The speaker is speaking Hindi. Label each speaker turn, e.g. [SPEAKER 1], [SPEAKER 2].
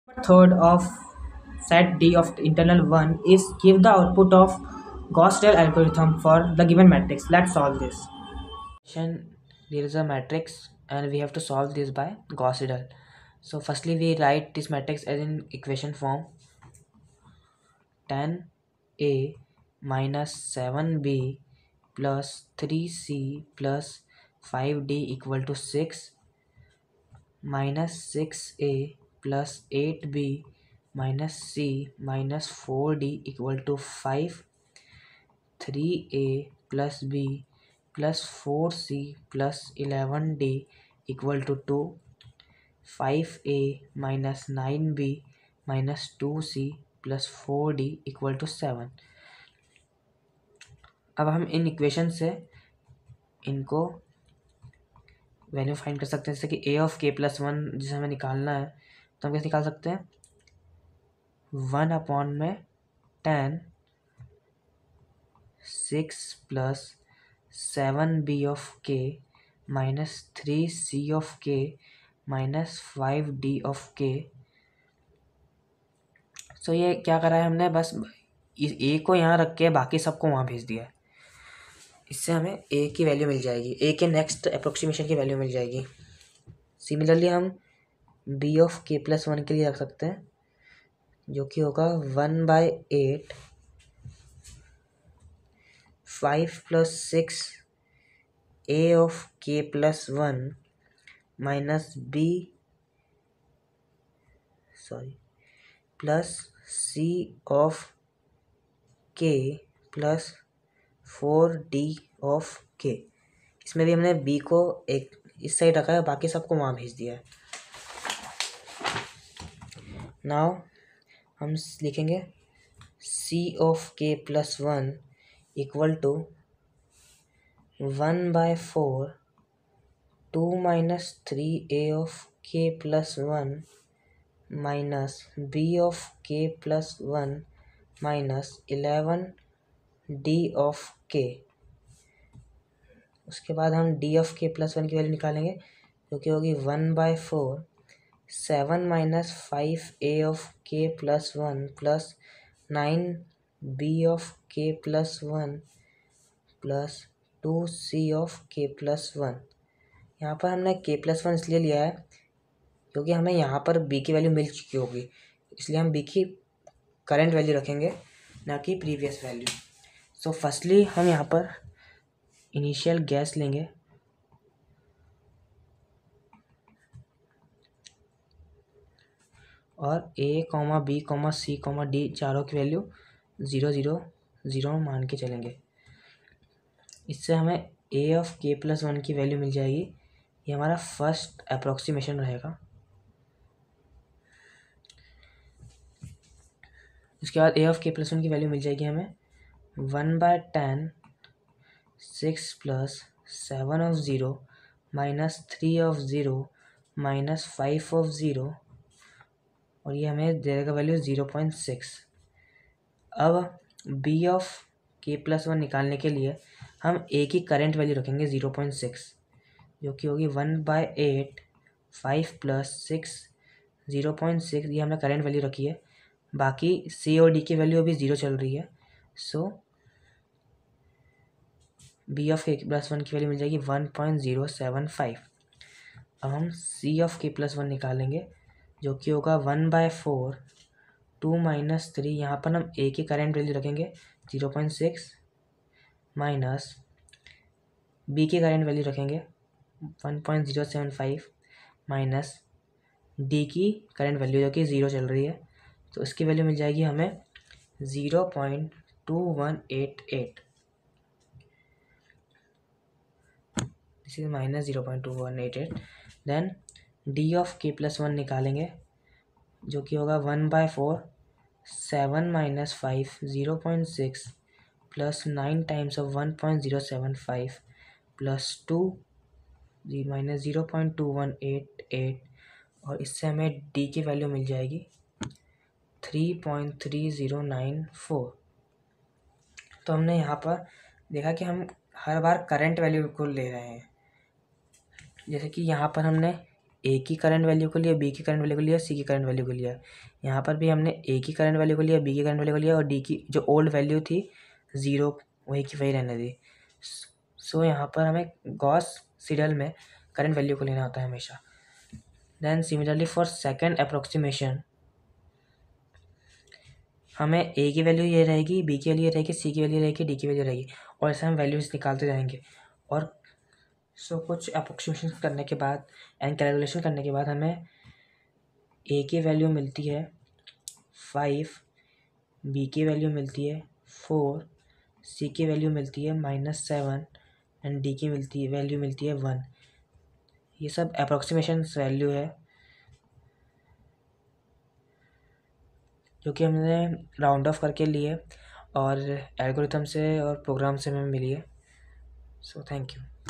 [SPEAKER 1] Third of set D of internal 1 is give the output of Gauss-Seidel algorithm for the given matrix. Let's solve this. There is a matrix and we have to solve this by Gauss-Seidel. So firstly we write this matrix as in equation form. 10a minus 7b plus 3c plus 5d equal to 6 minus 6a plus 8b minus c minus 4d equal to 5, 3a plus b plus 4c plus 11d equal to 2, 5a minus 9b minus 2c plus 4d equal to 7. अब हम इन इक्वेशन से इनको वैल्यू फाइंड कर सकते हैं, जैसे कि a ऑफ k प्लस 1 जिसे हमें निकालना है तो हम कैसे निकाल सकते हैं, 1 में 10 6 plus 7b of k minus 3c of k minus 5d of k। So ये क्या करा है हमने, बस इस a को यहाँ रख के बाकी सबको वहाँ भेज दिया है। इससे हमें a की वैल्यू मिल जाएगी, a के नेक्स्ट अप्रोक्सीमेशन की वैल्यू मिल जाएगी। सिमिलरली हम b ऑफ k प्लस 1 के लिए रख सकते हैं, जो कि होगा 1/8 5 plus 6 a of k plus 1 minus b plus c of k plus 4d of k। इसमें भी हमने b को एक इस साइड रखा है, बाकी सबको वहाँ भेज दिया है। नाउ हम लिखेंगे c of k plus 1 equal to 1/4 2 minus 3a of k plus 1 minus b of k plus 1 minus 11d of k। उसके बाद हम d ऑफ k प्लस 1 की वैल्यू निकालेंगे, जो कि होगी 1/4 7 minus 5a of k plus 1 plus 9b of k plus 1 plus 2c of k plus 1। यहाँ पर हमने k प्लस 1 इसलिए लिया है क्योंकि हमें यहाँ पर b की वैल्यू मिल चुकी होगी, इसलिए हम b की करंट वैल्यू रखेंगे, ना कि प्रीवियस वैल्यू। सो फर्स्टली हम यहाँ पर इनिशियल गैस लेंगे और a, b, c, d चारों की वैल्यू 0 0 0 मान के चलेंगे। इससे हमें a ऑफ k प्लस 1 की वैल्यू मिल जाएगी। ये हमारा फर्स्ट अप्रोक्सीमेशन रहेगा। इसके बाद a ऑफ k प्लस 1 की वैल्यू मिल जाएगी हमें 1/10 6 plus 7 of 0 minus 3 of 0 minus 5 of 0, और ये हमें दे देगा वैल्यू 0.6। अब b ऑफ k प्लस 1 निकालने के लिए हम a की करंट वैल्यू रखेंगे 0.6, जो कि होगी 1/8 5 प्लस 6 0.6। ये हमने करंट वैल्यू रखी है, बाकी c और d की वैल्यू अभी 0 चल रही है। So b of k plus 1 की वैल्यू मिल जाएगी 1.075। अब हम c ऑफ k प्लस 1 निकालेंगे, जो कि होगा 1/4 2 माइनस 3। यहाँ पर हम a की करंट वैल्यू रखेंगे 0.6 माइनस b की करंट वैल्यू रखेंगे 1.075 माइनस d की करंट वैल्यू जो कि 0 चल रही है, तो इसकी वैल्यू मिल जाएगी हमें 0.2188। This is minus 0.2188। Then d of k plus 1 निकालेंगे, जो कि होगा 1/4 7 minus 5 0.6 plus 9 times of 1.075 plus 2 minus 0.2188, और इससे हमें d की वैल्यू मिल जाएगी 3.3094। तो हमने यहाँ पर देखा कि हम हर बार करंट वैल्यू को ले रहे हैं। जैसे कि यहाँ पर हमने ए की करंट वैल्यू को लिया, बी की करंट वैल्यू को लिया, सी की करंट वैल्यू को लिया। यहाँ पर भी हमने ए की करंट वैल्यू को लिया, बी की करंट वैल्यू को लिया और डी की जो ओल्ड वैल्यू थी 0 वही की वही रहने दी। सो यहाँ पर हमें गॉस सीडल में करंट वैल्यू को लेना होता है हमेशा। Then similarly for second approximation हमें ए की वैल्यू ये रहेगी, बी की वैल्यू ये रहेगी, सी की वैल्यू रहेगी, डी की वैल्यू रहेगी और ऐसे हम वैल्यूज़ निकालते जाएंगे। और कुछ अप्रोक्सीमेशन करने के बाद एंड कैलकुलेशन करने के बाद हमें ए की वैल्यू मिलती है 5, बी की वैल्यू मिलती है 4, सी की वैल्यू मिलती है -7 एंड डी की वैल्यू मिलती है 1। ये सब अप्रोक्सीमेशन वैल्यू है जो कि हमने राउंड ऑफ करके लिए और एल्गोरिथम से और प्रोग्राम से हमें मिली है। So thank you.